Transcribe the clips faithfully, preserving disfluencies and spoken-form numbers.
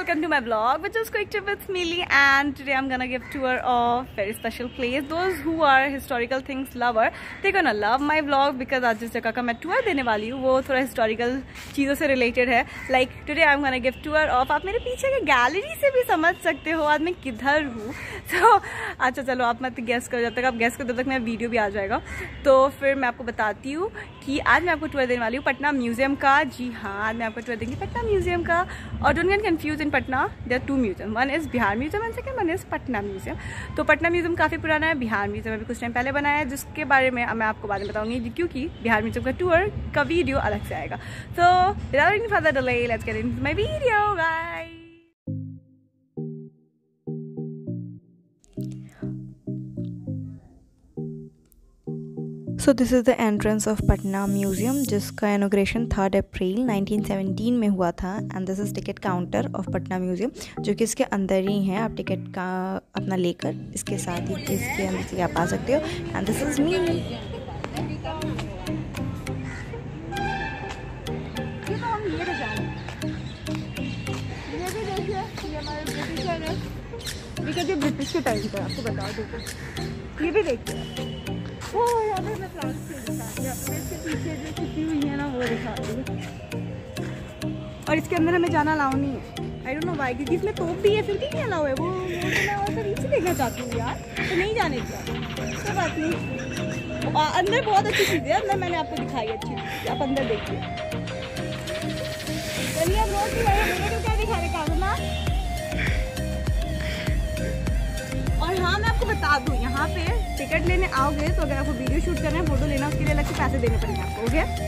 welcome to my vlog, which is quick trip with Mealy, and today I'm gonna give tour of very special place. Those who are historical things lover, they're gonna love my vlog because आज जिस जगह का मैं tour देने वाली हूँ वो थोड़ा historical चीज़ों से related है. Like today I'm gonna give tour of, आप मेरे पीछे के गैलरी से भी समझ सकते हो आज मैं किधर हूँ. तो अच्छा चलो आप मत गेस करो, जब तक आप गेस करो तब तक मेरा वीडियो भी आ जाएगा. तो फिर मैं आपको बताती हूँ कि आज मैं आपको टूर देने वाली हूँ पटना म्यूजियम का. जी हाँ, आज मैं आपको टूर देंगी पटना म्यूजियम का. और don't get confuse, in Patna there are two museum, one is Bihar museum and second one is Patna museum. तो पटना म्यूजियम काफ़ी पुराना है, बिहार म्यूजियम अभी कुछ टाइम पहले बनाया है, जिसके बारे में मैं आपको बाद में बताऊँगी क्योंकि बिहार म्यूजियम का टूर का वीडियो अलग से आएगा. तो without any further delay let's get into my video guys. So this is the entrance of Patna museum, जिसका inauguration third April nineteen seventeen में हुआ था. And this is ticket counter of Patna museum, जो कि इसके अंदर ही है. आप टिकट का अपना लेकर इसके साथ ही इसके अंदर से आप आ सकते हो. And this is me. ये ब्रिटिश के टाइम का आपको बता दो, ये भी देखिए. वो यहाँ पे मैं प्लास्टिक इसके पीछे जो छुपी हुई है ना वो दिखा रही है. और इसके अंदर हमें जाना अलाउ नहीं है. आई डोंट नो व्हाई, क्योंकि इसमें तोप भी है फिर भी नहीं अलाउ है. वो वो तो मैं और फिर नीचे देखना चाहती हूँ यार, तो नहीं जाने दिया. कोई बात नहीं, अंदर बहुत अच्छी चीज़ है. अंदर मैंने आपको दिखाई अच्छी चीज़, आप अंदर देखिए. चलिए अब रोड भी है, क्या दिखा रहे कागज ना. और हाँ मैं आपको बता दूँ, यहाँ पे टिकट लेने आओगे तो अगर आपको वीडियो शूट करना है, फोटो लेना, उसके लिए अलग से पैसे देने पड़ेंगे आपको. ओके,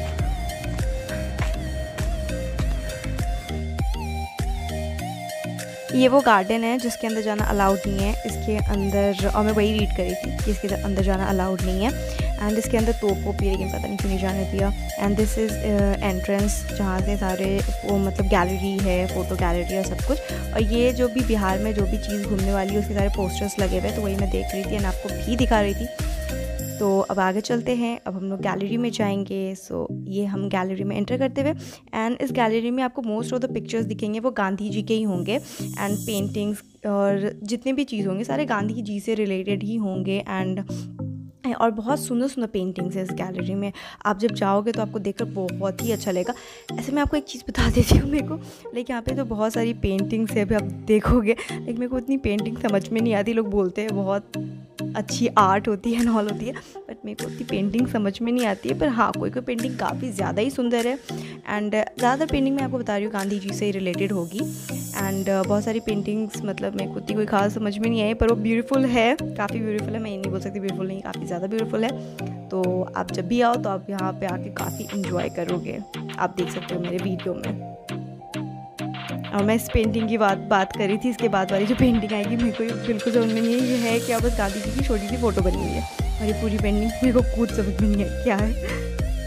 ये वो गार्डन है जिसके अंदर जाना अलाउड नहीं है. इसके अंदर, और मैं वही रीड करी थी कि इसके अंदर जाना अलाउड नहीं है. एंड इसके अंदर तोप वोप भी, लेकिन पता नहीं क्यों नहीं जाने दिया. एंड दिस इज़ एंट्रेंस जहाँ से सारे वो मतलब गैलरी है, फ़ोटो गैलरी और सब कुछ. और ये जो भी बिहार में जो भी चीज़ घूमने वाली है उसके सारे पोस्टर्स लगे हुए, तो वही मैं देख रही थी एंड आपको भी दिखा रही थी. तो अब आगे चलते हैं, अब हम लोग गैलरी में जाएंगे. सो so, ये हम गैलरी में एंटर करते हुए, एंड इस गैलरी में आपको मोस्ट ऑफ द पिक्चर्स दिखेंगे वो गांधी जी के ही होंगे. एंड पेंटिंग्स और जितने भी चीज़ होंगे सारे गांधी जी से रिलेटेड ही होंगे. एंड और बहुत सुंदर सुंदर पेंटिंग्स है इस गैलरी में. आप जब जाओगे तो आपको देखकर बहुत ही अच्छा लगेगा. ऐसे मैं आपको एक चीज़ बता देती हूँ, मेरे को लाइक यहाँ पे तो बहुत सारी पेंटिंग्स है, अभी आप देखोगे लाइक मेरे को उतनी पेंटिंग समझ में नहीं आती. लोग बोलते हैं बहुत अच्छी आर्ट होती है, नॉल होती है, बट मेरे को उतनी पेंटिंग समझ में नहीं आती है. पर हाँ, कोई कोई पेंटिंग काफ़ी ज़्यादा ही सुंदर है. एंड ज़्यादातर पेंटिंग मैं आपको बता रही हूँ गांधी जी से ही रिलेटेड होगी. एंड uh, बहुत सारी पेंटिंग्स मतलब मेरे को उतनी कोई खास समझ में नहीं आई, पर वो ब्यूटीफुल है, काफ़ी ब्यूटीफुल है. मैं ये नहीं बोल सकती ब्यूटीफुल नहीं, काफ़ी ज़्यादा ब्यूटीफुल है. तो आप जब भी आओ तो आप यहाँ पे आके काफ़ी इंजॉय करोगे. आप देख सकते हो मेरे वीडियो में. और मैं इस पेंटिंग की बात बात करी थी, इसके बाद वाली जो पेंटिंग आएगी मेरे को बिल्कुल समझ में नहीं है. ये है क्या, बस गांधी जी की छोटी सी फ़ोटो बनी हुई है. और ये पूरी पेंटिंग मेरे को खुद समझ में नहीं है क्या है.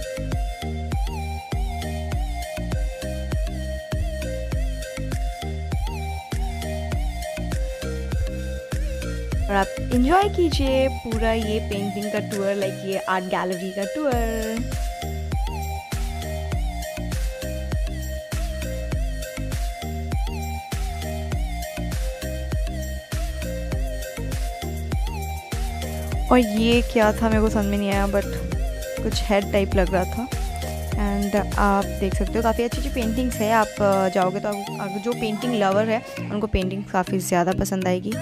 और आप इंजॉय कीजिए पूरा ये पेंटिंग का टूर, लाइक ये आर्ट गैलरी का टूर. और ये क्या था मेरे को समझ में नहीं आया, बट कुछ हेड टाइप लग रहा था. एंड आप देख सकते हो काफ़ी अच्छी अच्छी पेंटिंग्स है. आप जाओगे तो आप जो पेंटिंग लवर है उनको पेंटिंग काफ़ी ज़्यादा पसंद आएगी.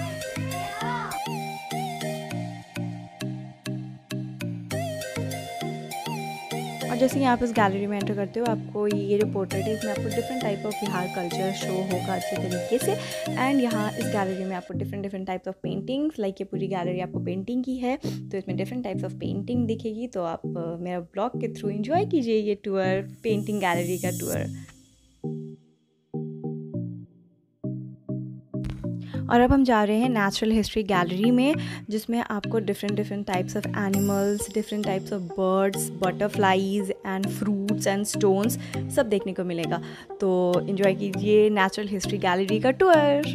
और जैसे ही आप इस गैलरी में एंटर करते हो, आपको ये जो पोर्ट्रेट है इसमें आपको different type of Bihar culture show होगा अच्छे तरीके से. एंड यहाँ इस गैलरी में आपको different different types of paintings, like ये पूरी गैलरी आपको पेंटिंग की है तो इसमें डिफरेंट टाइप्स ऑफ पेंटिंग दिखेगी. तो आप uh, मेरा ब्लॉग के थ्रू एंजॉय कीजिए ये टूर, पेंटिंग गैलरी का टूर. और अब हम जा रहे हैं नेचुरल हिस्ट्री गैलरी में, जिसमें आपको different different types of animals, different types of birds, butterflies and fruits and stones सब देखने को मिलेगा. तो एंजॉय कीजिए नेचुरल हिस्ट्री गैलरी का tour.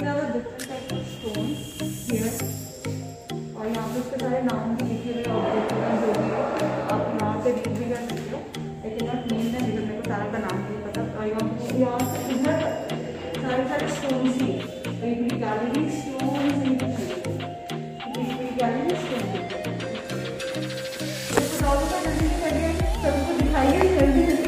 Have a different type of stone here, और यहाँ पे उसके सारे नाम भी लिखे हुए ऑब्जेक्ट हैं जो भी आप यहाँ पे रीड भी कर सकते हो। लेकिन नॉट नेम है बिकॉज मेरे को सारा का नाम नहीं पता। और यहाँ यहाँ से इधर सारे सारे स्टोन्स ही एक पूरी गैलरी स्टोन से पूरी गैलरी स्टोन सबको दिखाइए जल्दी जल्दी।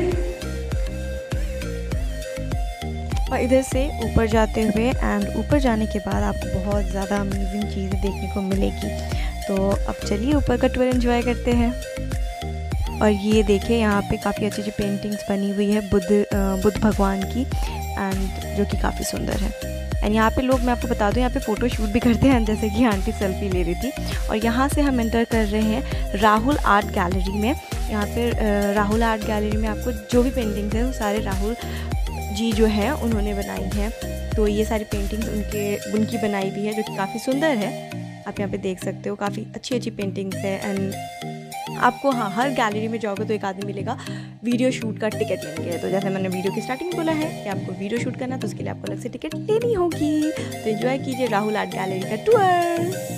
और इधर से ऊपर जाते हुए एंड ऊपर जाने के बाद आपको बहुत ज़्यादा अमेजिंग चीज़ें देखने को मिलेगी। तो अब चलिए ऊपर का टूर एंजॉय करते हैं। और ये देखिए यहाँ पे काफ़ी अच्छी अच्छी पेंटिंग्स बनी हुई है बुद्ध बुद्ध भगवान की, एंड जो कि काफ़ी सुंदर है। एंड यहाँ पे लोग, मैं आपको बता दूँ, यहाँ पे फ़ोटो शूट भी करते हैं, जैसे कि आंटी सेल्फी ले रही थी। और यहाँ से हम एंटर कर रहे हैं राहुल आर्ट गैलरी में। यहाँ पे राहुल आर्ट गैलरी में आपको जो भी पेंटिंग्स हैं वो सारे राहुल जी जो है उन्होंने बनाई हैं। तो ये सारी पेंटिंग्स उनके उनकी बनाई हुई है, जो कि काफ़ी सुंदर है। आप यहाँ पे देख सकते हो काफ़ी अच्छी अच्छी पेंटिंग्स है। एंड आपको, हाँ, हर गैलरी में जाओगे तो एक आदमी मिलेगा वीडियो शूट का टिकट लेंगे। तो जैसे मैंने वीडियो की स्टार्टिंग में बोला है कि आपको वीडियो शूट करना है तो उसके लिए आपको अलग से टिकट लेनी होगी। तो एंजॉय कीजिए राहुल आर्ट गैलरी का tour.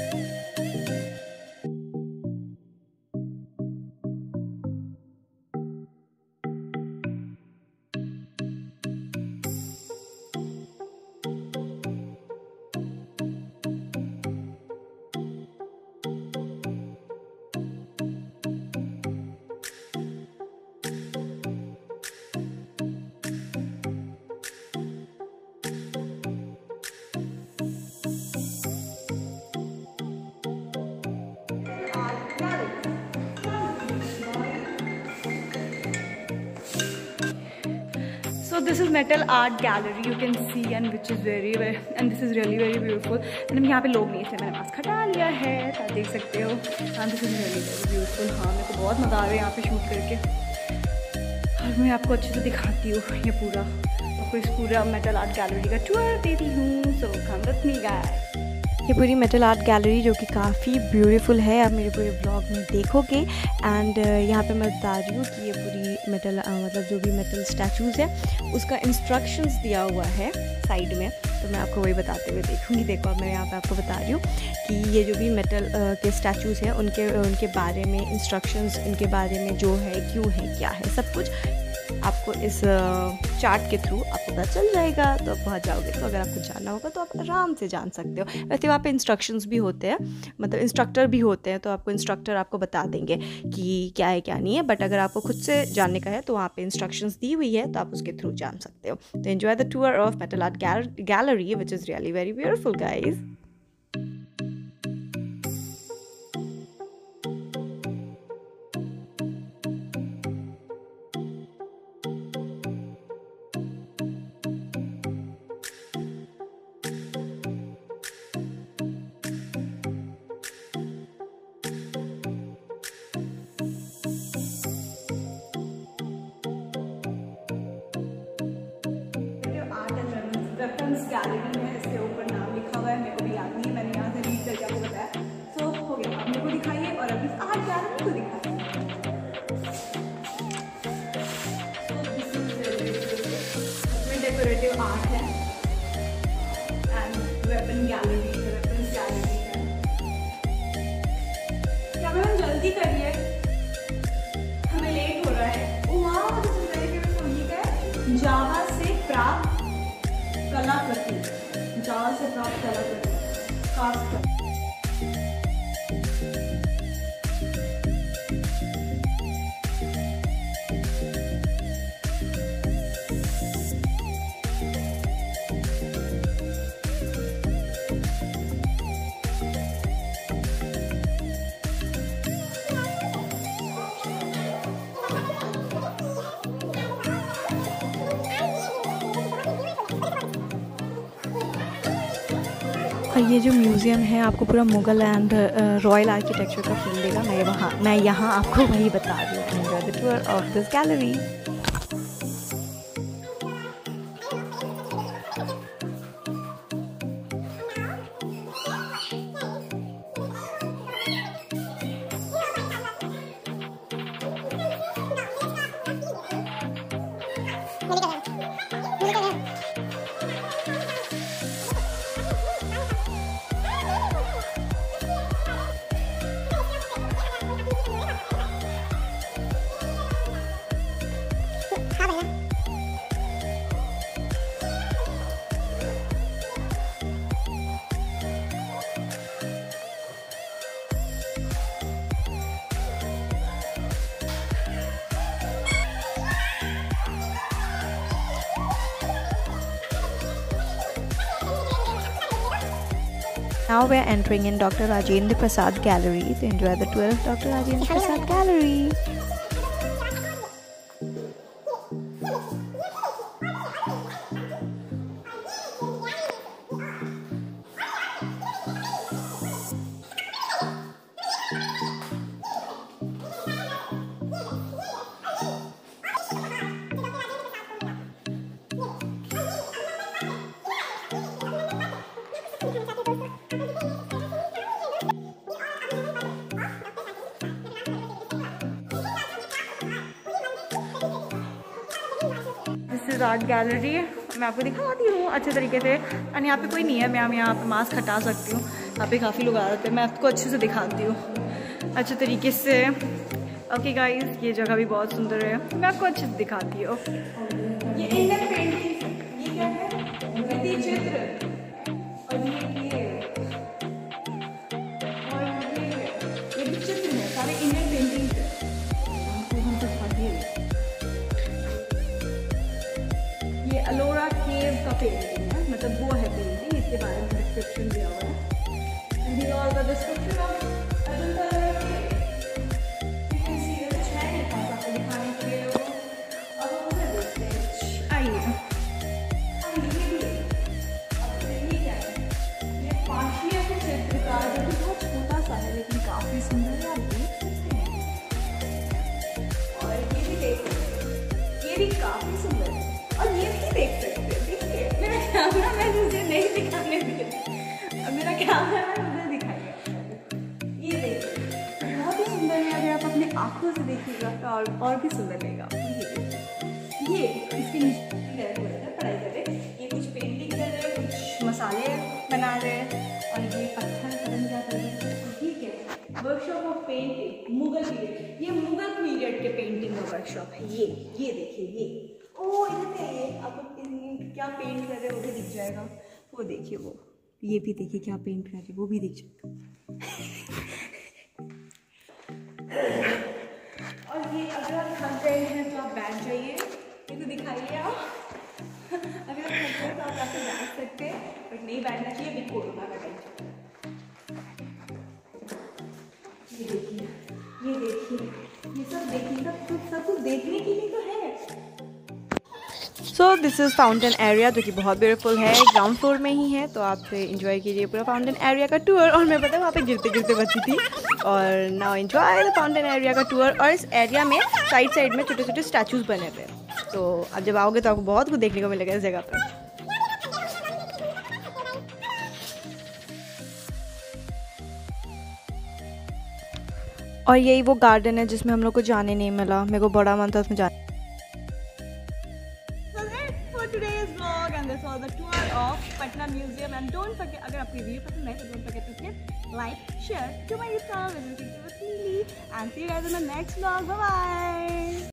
So this is metal art gallery, you can see, and which is very very and this is really very beautiful. And यहाँ पे लोग नहीं थे, मैंने मास्क हटा लिया है, तो आप देख सकते हो। and this is really very beautiful। हाँ, मेरे को बहुत मज़ा आ रहा है यहाँ पे शूट करके। और मैं आपको अच्छे से दिखाती हूँ ये पूरा, आपको इस पूरा मेटल आर्ट गैलरी का टूर देती हूँ। So come with me guys. ये पूरी मेटल आर्ट गैलरी जो कि काफ़ी ब्यूटीफुल है, आप मेरे पूरे ब्लॉग में देखोगे। एंड यहाँ पे मैं बता रही हूँ कि ये पूरी मेटल मतलब जो भी मेटल स्टैचूज़ है उसका इंस्ट्रक्शंस दिया हुआ है साइड में। तो मैं आपको वही बताते हुए देखूँगी। देखो, अब मैं यहाँ पे आपको बता रही हूँ कि ये जो भी मेटल के स्टैचूज़ हैं उनके उनके बारे में इंस्ट्रक्शंस, उनके बारे में जो है, क्यों है, क्या है, सब कुछ आपको इस चार्ट के थ्रू आपको पता चल जाएगा। तो आप पहुँच जाओगे। तो अगर आपको जानना होगा तो आप आराम से जान सकते हो। वैसे वहाँ पे इंस्ट्रक्शंस भी होते हैं, मतलब इंस्ट्रक्टर भी होते हैं, तो आपको इंस्ट्रक्टर आपको बता देंगे कि क्या है क्या नहीं है। बट अगर आपको खुद से जानने का है तो वहाँ पे इंस्ट्रक्शंस दी हुई है, तो आप उसके थ्रू जान सकते हो। तो enjoy the tour of metal art gallery which is really very beautiful guys. Gallery में इसके ऊपर नाम लिखा हुआ है, मेरे को भी याद नहीं है, मैंने यहाँ से रीड करके आपको बताया। सो so, हो गया, आप मेरे को दिखाइए और अभी आर्ट गैलरी को दिखाइए। इसमें डेकोरेटिव आर्ट है and weapon gallery, weapon gallery है। क्या मैम जल्दी करिए, हमें लेट हो रहा है। वाह, दिस इज वेरी ब्यूटीफुल। ये क्या है? जावा से प्राप्त कलाकृति, जावा से प्राप्त कलाकृति खास। और ये जो म्यूज़ियम है आपको पूरा मुग़ल एंड रॉयल आर्किटेक्चर का फील देगा। मैं वहाँ मैं यहाँ आपको वही बता रही हूँ। Enjoy the tour of this gallery. Now we are entering in Doctor Rajendra Prasad Gallery to enjoy the tour of Doctor Rajendra Prasad Gallery. Art gallery मैं आपको दिखाती हूँ अच्छे तरीके से। और यहाँ पे कोई नहीं है, मैं हम यहाँ पे मास्क हटा सकती हूँ। यहाँ पे काफ़ी लोग आ जाते हैं, मैं आपको अच्छे से दिखाती हूँ अच्छे तरीके से। ओके गाइस, ये जगह भी बहुत सुंदर है, मैं आपको अच्छे से दिखाती हूँ। ये इंडियन पेंटिंग, ये क्या है, भित्ति चित्र, और ये ये और ये ये भी चित्र है, सारे इंडियन पेंटिंग है। ये अलोरा केव का पेंटिंग है, मतलब वो है पेंटिंग, इसके बारे में डिस्क्रिप्शन दिया हुआ है। And here all the description of Ajanta cave. You can see कुछ है नहीं खास आपको दिखाने के लिए। अब हम उधर देखते हैं, आइए आइए। अब ये क्या है, ये पाशिया के चित्रकार जो कि बहुत छोटा सा है लेकिन काफ़ी सुंदर है, आप देख सकते हैं। और ये भी देख सकते हैं, ये भी काफ़ी सुंदर है। और ये भी देख सकते हैं, देखिए मेरा कैमरा मैन मुझे नहीं दिखाने दे, अब मेरा कैमरा मैन मुझे दिखाएगा। ये देखिए बहुत ही सुंदर है, अगर आप अपने आंखों से देखिएगा तो और और भी सुंदर लगेगा। ये ये इसके नीचे पढ़ाई कर रहे, ये कुछ पेंटिंग कर रहे, कुछ मसाले बना रहे, और ये पत्थर कलम क्या कर रहे हैं। ठीक है, workshop of painting Mughal period, ये मुगल पीरियड के पेंटिंग का वर्कशॉप है। ये ये देखिए, ये ओ इधर पे है, आप क्या पेंट कर रहे हो वो भी दिख जाएगा। वो देखिए, वो ये भी देखिए क्या पेंट कर रहे हैं, वो भी दिख जाएगा। और ये अगर आप थक गए हैं तो आप बैठ जाइए, ये तो दिखाइए आप। अगर आप थक गए तो आप जाके बैठ सकते हैं, बट नहीं बैठना चाहिए, बिल्कुल कोरोना का टाइम। ये देखिए, ये देखिए, ये सब देखिए, सब कुछ सब कुछ देखने के लिए तो है। So this is fountain area, जो कि बहुत ब्यूटीफुल है, ग्राउंड फ्लोर में ही है। तो आप इंजॉय कीजिए पूरा फाउंटेन एरिया का टूर। और मैं पता है वहाँ पे गिरते गिरते बची थी। और now enjoy the fountain area का टूर। और इस एरिया में साइड साइड में छोटे छोटे स्टैचूज बने हुए हैं, तो आप जब आओगे तो आपको बहुत कुछ देखने को मिलेगा इस जगह पर। और यही वो गार्डन है जिसमें हम लोग को जाने नहीं मिला, मेरे को बड़ा मन था उसमें जाने। This was the tour of Patna Museum, and don't forget, अगर आपको वीडियो पसंद आए तो don't forget to hit like, share to my YouTube channel, and see you guys in the next vlog. Bye bye.